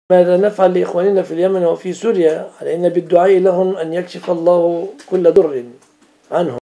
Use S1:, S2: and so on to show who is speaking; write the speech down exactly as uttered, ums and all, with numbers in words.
S1: ماذا نفعل لإخواننا في اليمن وفي سوريا؟ علينا بالدعاء لهم أن يكشف الله كل ضر عنهم.